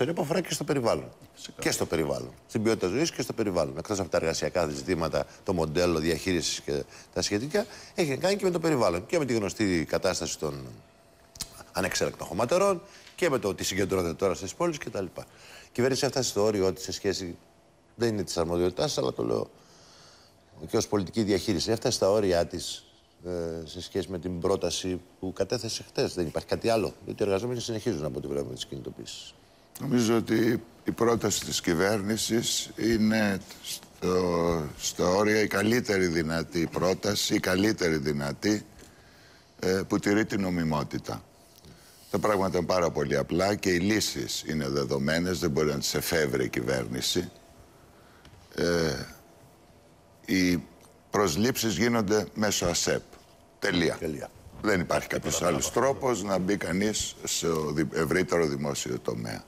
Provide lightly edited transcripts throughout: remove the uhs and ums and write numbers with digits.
ιστορία που αφορά και στο περιβάλλον. Φυσικά. Και στο περιβάλλον. Στην ποιότητα ζωής και στο περιβάλλον. Εκτός από τα εργασιακά ζητήματα, το μοντέλο διαχείρισης και τα σχετικά, έχει να κάνει και με το περιβάλλον. Και με τη γνωστή κατάσταση των ανεξέλεγκτων χωματερών και με το ότι συγκεντρώνεται τώρα στις πόλεις κτλ. Η κυβέρνηση έφτασε στο όριο ότι σε σχέση. Δεν είναι της αρμοδιότητάς, αλλά το λέω και ως πολιτική διαχείριση. Έφτασε στα όρια της σε σχέση με την πρόταση που κατέθεσε χτες. Δεν υπάρχει κάτι άλλο. Γιατί οι εργαζόμενοι συνεχίζουν από ό,τι βλέπουμε τις κινητοποίησεις. Νομίζω ότι η πρόταση της κυβέρνησης είναι στα όρια η καλύτερη δυνατή πρόταση, η καλύτερη δυνατή που τηρεί την νομιμότητα. Τα πράγματα είναι πάρα πολύ απλά και οι λύσεις είναι δεδομένες, δεν μπορεί να τις εφεύρει η κυβέρνηση. Οι προσλήψεις γίνονται μέσω ΑΣΕΠ. Τελεία. Δεν υπάρχει κάποιος άλλος τρόπος να μπει κανείς σε ευρύτερο δημόσιο τομέα.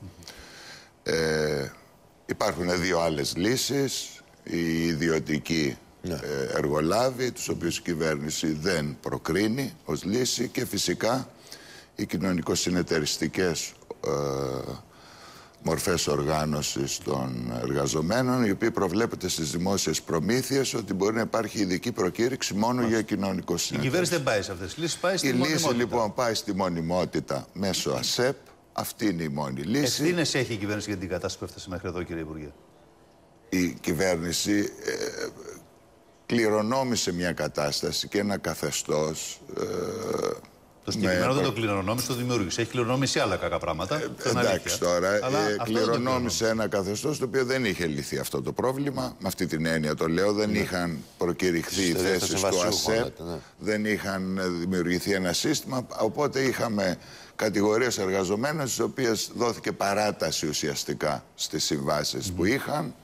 Υπάρχουν δύο άλλες λύσεις. Οι ιδιωτικοί εργολάβοι, τους οποίους η κυβέρνηση δεν προκρίνει ως λύση, και φυσικά οι κοινωνικο-συνεταιριστικές μορφές οργάνωσης των εργαζομένων, οι οποίοι προβλέπεται στις δημόσιες προμήθειες ότι μπορεί να υπάρχει ειδική προκήρυξη μόνο για κοινωνικο-συνεταιριστικές. Η κυβέρνηση δεν πάει σε αυτές τις λύσεις, πάει στη μονιμότητα. Η λύση λοιπόν πάει στη μονιμότητα μέσω ΑΣΕΠ. Αυτή είναι η μόνη λύση. Ευθύνες έχει η κυβέρνηση για την κατάσταση που έφτασε μέχρι εδώ, κύριε Υπουργέ? Η κυβέρνηση κληρονόμησε μια κατάσταση και ένα καθεστώς. Το συγκεκριμένο δεν το κληρονόμησε, το δημιούργησε. Έχει κληρονόμήσει άλλα κακά πράγματα. Εντάξει τώρα, κληρονόμησε ένα καθεστώς το οποίο δεν είχε λυθεί αυτό το πρόβλημα. Με αυτή την έννοια το λέω. Δεν είχαν προκηρυχθεί οι θέσεις του ΑΣΕΠ, δεν είχαν δημιουργηθεί ένα σύστημα. Οπότε είχαμε κατηγορίες εργαζομένων, στις οποίες δόθηκε παράταση ουσιαστικά στις συμβάσεις που είχαν.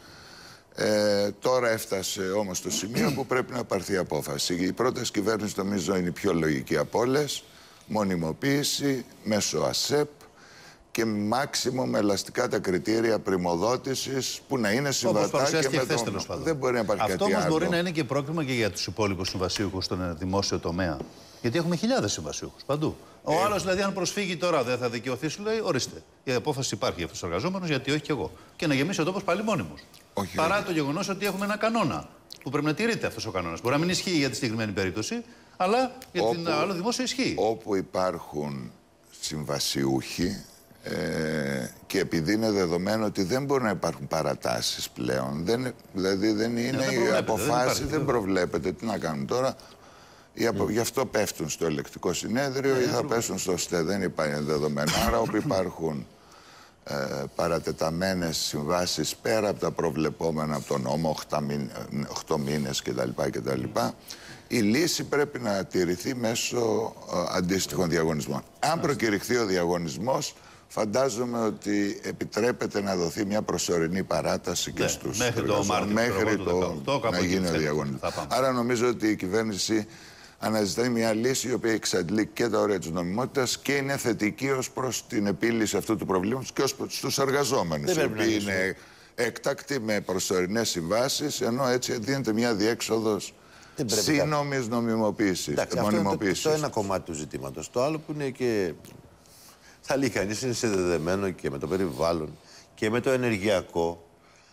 Τώρα έφτασε όμως το σημείο που πρέπει να πάρθει απόφαση. Η πρόταση κυβέρνηση νομίζω είναι η πιο λογική από όλες. Μονιμοποίηση μέσω ΑΣΕΠ και μάξιμο με ελαστικά τα κριτήρια πρημοδότησης που να είναι συμβατά και με τον... Δεν μπορεί να υπάρχει κάτι άλλο. Αυτό όμως μπορεί να είναι και πρόκλημα και για τους υπόλοιπους συμβασίουχους στον δημόσιο τομέα. Γιατί έχουμε χιλιάδες συμβασίουχους παντού. Ο άλλος δηλαδή, αν προσφύγει τώρα, δεν θα δικαιωθεί, σου λέει: ορίστε, η απόφαση υπάρχει για αυτούς τους εργαζόμενους, γιατί όχι κι εγώ. Και να γεμίσει ο τόπος πάλι μόνιμος. Παρά το γεγονός ότι έχουμε ένα κανόνα που πρέπει να τηρείται αυτός ο κανόνας. Μπορεί να μην ισχύει για τη συγκεκριμένη περίπτωση, αλλά για την άλλο δημόσιο ισχύει. Όπου υπάρχουν συμβασιούχοι και επειδή είναι δεδομένο ότι δεν μπορεί να υπάρχουν παρατάσεις πλέον, δηλαδή δεν είναι η αποφάση, δεν προβλέπεται. Τι να κάνουν τώρα? Γι' αυτό πέφτουν στο ελεκτικό συνέδριο ή θα πέσουν στο ΣΤΕ. Δεν υπάρχει δεδομένο. Άρα όπου υπάρχουν παρατεταμένες συμβάσεις πέρα από τα προβλεπόμενα από τον νόμο, 8 μήνες κτλ. Η λύση πρέπει να τηρηθεί μέσω αντίστοιχων διαγωνισμών. Αν προκηρυχθεί ο διαγωνισμός, φαντάζομαι ότι επιτρέπεται να δοθεί μια προσωρινή παράταση και στους μέχρι το Μάρτιο, να γίνει ο διαγωνισμός. Άρα νομίζω ότι η κυβέρνηση αναζητάει μια λύση η οποία εξαντλεί και τα όρια της νομιμότητας και είναι θετική ως προς την επίλυση αυτού του προβλήματος και ως προς τους εργαζόμενους, οι οποίοι είναι έκτακτοι με προσωρινές συμβάσεις, ενώ έτσι δίνεται μια διέξοδος σύνομης νομιμοποίησης. Αυτό είναι το ένα κομμάτι του ζητήματος. Το άλλο που είναι και, θα λέει κανείς, είναι συνδεδεμένο και με το περιβάλλον και με το ενεργειακό.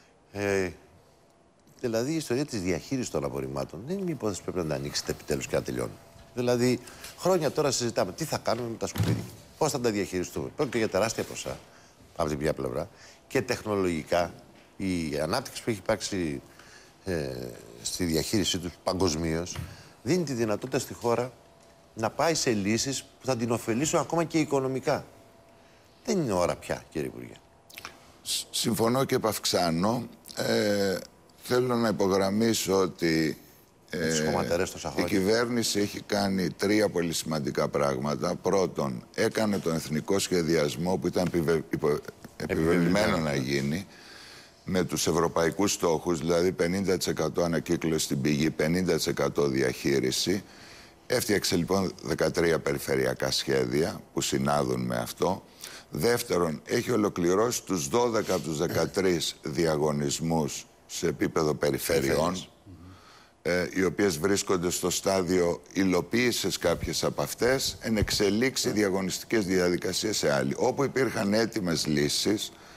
Δηλαδή η ιστορία της διαχείρισης των απορριμμάτων δεν είναι μια υπόθεση που πρέπει να την ανοίξετε επιτέλους και να τελειώνει. Δηλαδή, χρόνια τώρα συζητάμε τι θα κάνουμε με τα σκουπίδια, πώς θα τα διαχειριστούμε. Πρόκειται για τεράστια ποσά από την μια πλευρά και τεχνολογικά η ανάπτυξη που έχει υπάρξει στη διαχείρισή του παγκοσμίως δίνει τη δυνατότητα στη χώρα να πάει σε λύσεις που θα την ωφελήσουν ακόμα και οικονομικά. Δεν είναι ώρα πια, κύριε Υπουργέ. Συμφωνώ και επαυξάνω. Θέλω να υπογραμμίσω ότι η κυβέρνηση έχει κάνει 3 πολύ σημαντικά πράγματα. Πρώτον, έκανε τον εθνικό σχεδιασμό που ήταν επιβεβλημένο να γίνει με τους ευρωπαϊκούς στόχους, δηλαδή 50% ανακύκλωση στην πηγή, 50% διαχείριση. Έφτιαξε λοιπόν 13 περιφερειακά σχέδια που συνάδουν με αυτό. Δεύτερον, έχει ολοκληρώσει τους 12 από τους 13 διαγωνισμούς σε επίπεδο περιφερειών, οι οποίες βρίσκονται στο στάδιο υλοποίησης κάποιες από αυτές, εν εξελίξει διαγωνιστικές διαδικασίες σε άλλη. Όπου υπήρχαν έτοιμες λύσεις,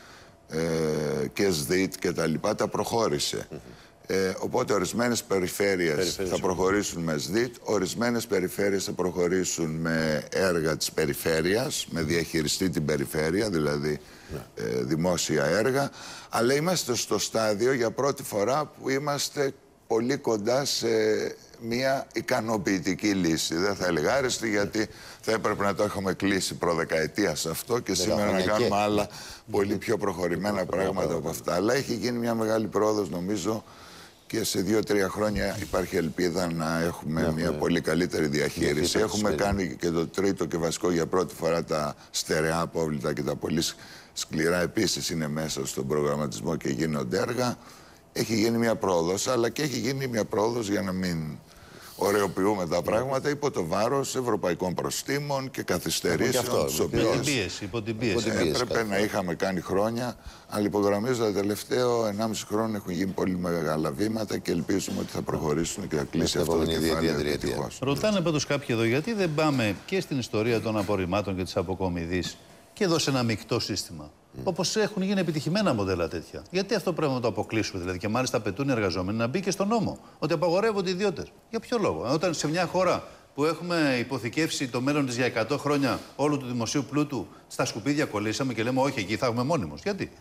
και ΣΔΙΤ και τα λοιπά, τα προχώρησε. Οπότε ορισμένες περιφέρειες θα προχωρήσουν με ΣΔΙΤ, ορισμένες περιφέρειες θα προχωρήσουν με έργα της περιφέρειας, με διαχειριστή την περιφέρεια, δηλαδή δημόσια έργα. Αλλά είμαστε στο στάδιο για πρώτη φορά που είμαστε πολύ κοντά σε μια ικανοποιητική λύση. Δεν θα έλεγα άρεστη, γιατί θα έπρεπε να το έχουμε κλείσει προδεκαετίας αυτό και σήμερα να κάνουμε άλλα πολύ πιο προχωρημένα πράγματα από αυτά. Αλλά έχει γίνει μια μεγάλη πρόοδος, νομίζω, και σε 2-3 χρόνια υπάρχει ελπίδα να έχουμε μια πολύ καλύτερη διαχείριση. Έχουμε κάνει και το τρίτο και βασικό για πρώτη φορά τα στερεά απόβλητα και τα πολύ σκληρά επίσης είναι μέσα στον προγραμματισμό και γίνονται έργα. Έχει γίνει μια πρόοδος, αλλά και έχει γίνει μια πρόοδος, για να μην ωρεοποιούμε τα πράγματα, υπό το βάρος ευρωπαϊκών προστίμων και καθυστερήσεων, τις οποίες υπό την πίεση. Έπρεπε να είχαμε κάνει χρόνια, αλλά υπογραμμίζω τα τελευταίο 1,5 χρόνο έχουν γίνει πολύ μεγάλα βήματα και ελπίζουμε ότι θα προχωρήσουν και θα κλείσει αυτό το κεφάλαιο. Ρωτάνε πάντως κάποιοι εδώ, γιατί δεν πάμε και στην ιστορία των απορριμμάτων και της αποκομιδής και εδώ σε ένα μεικτό σύστημα. Όπως έχουν γίνει επιτυχημένα μοντέλα τέτοια. Γιατί αυτό πρέπει να το αποκλείσουμε, δηλαδή, και μάλιστα απαιτούν οι εργαζόμενοι να μπει και στον νόμο ότι απαγορεύονται οι ιδιώτες. Για ποιο λόγο? Όταν σε μια χώρα που έχουμε υποθηκεύσει το μέλλον της για 100 χρόνια όλου του δημοσίου πλούτου, στα σκουπίδια κολλήσαμε και λέμε όχι, εκεί θα έχουμε μόνιμος. Γιατί?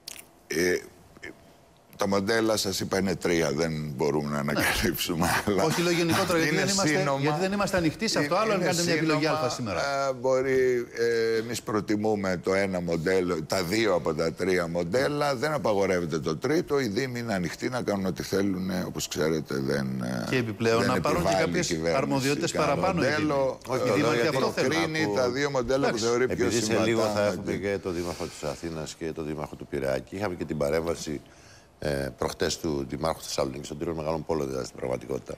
Τα μοντέλα, σας είπα, είναι 3. Δεν μπορούμε να ανακαλύψουμε. Αλλά όχι, λέω γενικότερα, γιατί δεν είμαστε ανοιχτοί σε αυτό. Άλλο αν κάνετε μια επιλογή Α σήμερα. Μπορεί, εμείς προτιμούμε το ένα μοντέλο, τα 2 από τα 3 μοντέλα. Δεν απαγορεύεται το τρίτο. Οι Δήμοι είναι ανοιχτοί να κάνουν ό,τι θέλουν. Όπως ξέρετε, και επιπλέον να πάρουν και κάποιες αρμοδιότητες παραπάνω. Όχι, το κρίνει τα 2 μοντέλα που θεωρεί πιο σημαντικά. Επειδή σε λίγο θα έχουμε και το Δήμαρχο της Αθήνας και το Δήμαρχο του Πειραιά. Είχαμε και την παρέμβαση προχτές του Δημάρχου Θεσσαλονίκης, των 3 μεγάλων πόλων, δηλαδή, στην πραγματικότητα.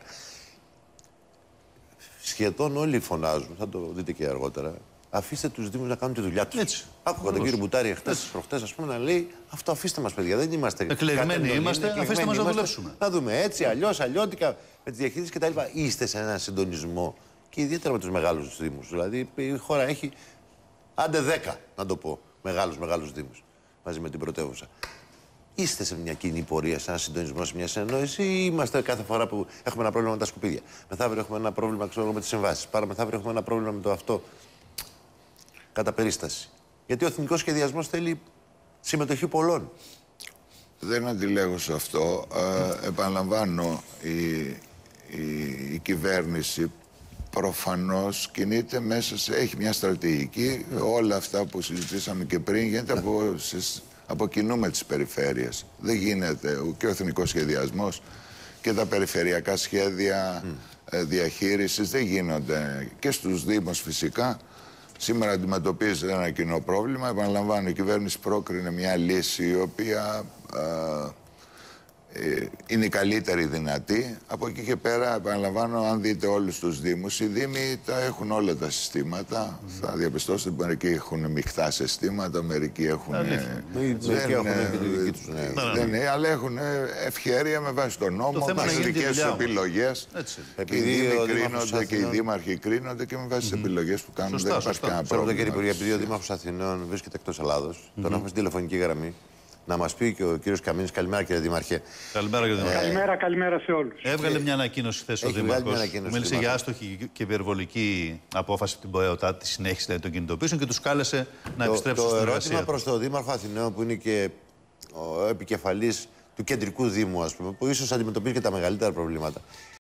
Σχεδόν όλοι φωνάζουν, θα το δείτε και αργότερα, αφήστε τους Δήμους να κάνουν τη δουλειά τους. Άκουγα τον κύριο Μπουτάρη προχτές, ας πούμε, να λέει αυτό, αφήστε μας, παιδιά, δεν είμαστε εκλεγμένοι, αφήστε μας να δουλέψουμε. Να δούμε έτσι, αλλιώς, αλλιώτικα, με τις διαχείρισεις κτλ. Είστε σε έναν συντονισμό και ιδιαίτερα με τους μεγάλους Δήμους. Δηλαδή η χώρα έχει άντε 10, να το πω, μεγάλους Δήμους μαζί με την πρωτεύουσα. Είστε σε μια κοινή πορεία, σε ένα συντονισμό, σε μια συνεννόηση, ή είμαστε κάθε φορά που έχουμε ένα πρόβλημα με τα σκουπίδια? Μεθαύριο έχουμε ένα πρόβλημα, ξέρω, με τις συμβάσεις. Παραμεθαύριο έχουμε ένα πρόβλημα με το αυτό. Κατά περίσταση. Γιατί ο εθνικός σχεδιασμός θέλει συμμετοχή πολλών. Δεν αντιλέγω σε αυτό. Επαναλαμβάνω, η κυβέρνηση προφανώς κινείται μέσα σε... Έχει μια στρατηγική. Όλα αυτά που συζητήσαμε και πριν γίνεται από κοινού με τις περιφέρειες. Δεν γίνεται και ο εθνικός σχεδιασμός και τα περιφερειακά σχέδια διαχείρισης δεν γίνονται. Και στους Δήμους φυσικά. Σήμερα αντιμετωπίζεται ένα κοινό πρόβλημα. Επαναλαμβάνω, η κυβέρνηση πρόκρινε μια λύση η οποία είναι η καλύτερη δυνατή. Από εκεί και πέρα, επαναλαμβάνω, αν δείτε όλους τους Δήμους, οι Δήμοι τα έχουν όλα τα συστήματα. Θα διαπιστώσετε ότι μερικοί έχουν μεικτά συστήματα, μερικοί έχουν. Αλλά έχουν ευχέρεια με βάση τον νόμο, με αστικές επιλογές. Και οι Δήμοι κρίνονται και οι Δήμαρχοι κρίνονται και με βάση τις επιλογές που κάνουν. Δεν υπάρχει κανένα πρόβλημα. Επειδή ο Δήμαρχος Αθηναίων βρίσκεται εκτός Ελλάδος, τον έχουμε στην τηλεφωνική γραμμή. Να μας πει και ο κύριος Καμίνης. Καλημέρα, κύριε Δήμαρχε. Καλημέρα, κύριε Δήμαρχε. Καλημέρα σε όλους. Έβγαλε μια ανακοίνωση χθες ο Δήμαρχος. Μίλησε για άστοχη και υπερβολική απόφαση από την ΠΟΕΟΤΑ, τη συνέχιση δηλαδή, των κινητοποιήσεων και τους κάλεσε να επιστρέψουν στην εργασία. Το ερώτημα προς τον Δήμαρχο Αθηναίων, που είναι και ο επικεφαλής του κεντρικού Δήμου, ας πούμε, που ίσως αντιμετωπίζει και τα μεγαλύτερα προβλήματα.